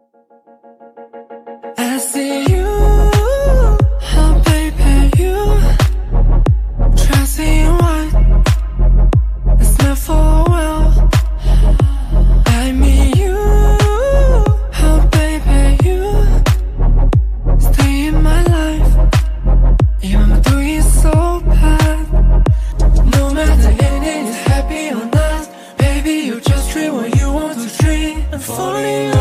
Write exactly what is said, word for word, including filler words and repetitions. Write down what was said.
I see you, oh baby, you dressing in white, it's not for a while. I mean you, oh baby, you stay in my life, even when doing so bad. No matter anything is happy or not, baby, you just dream what you want to dream and falling.